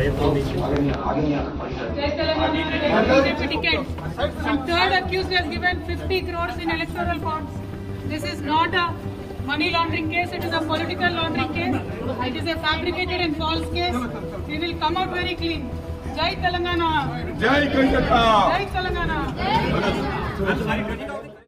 ticket. And third accused has given 50 crores in electoral bonds. This is not a money laundering case, it is a political laundering case. It is a fabricated and false case. We will come out very clean. Jai Telangana! Jai Karnataka! Jai Telangana!